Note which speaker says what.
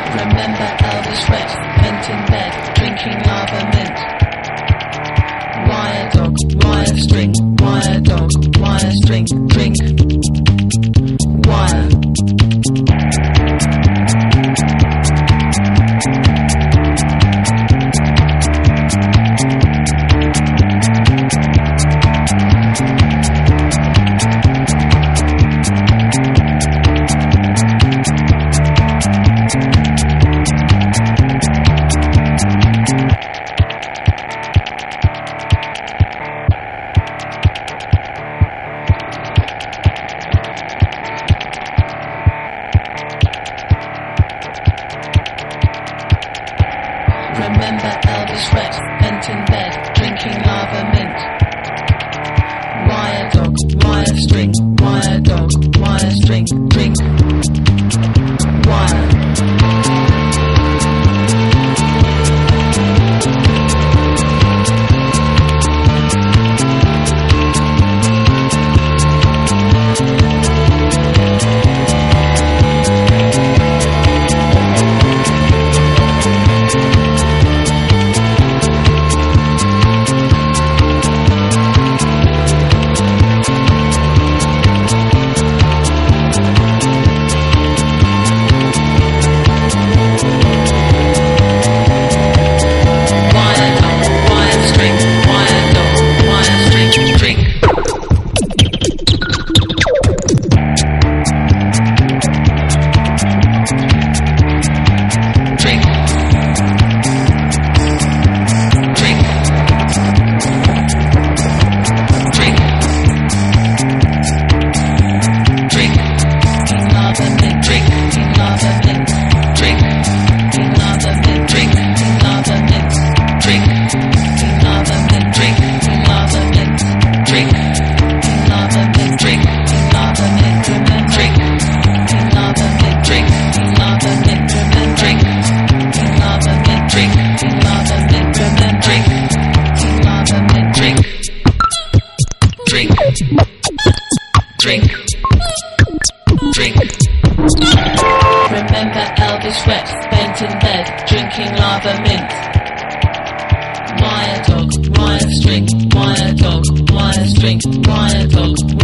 Speaker 1: Remember elvis wet, bent in bed, drinking lava mint. Wire dog, wire string, wire dog, wire string, drink. Wire. Remember elvis wet, bent in bed, drinking lava mint. Wire dog, wire string, wire dog, wire string, drink. Wire. Drink. Remember elvis wet, bent in bed, drinking lava mint. Wire dog, wire string, wire dog, wire string, wire dog,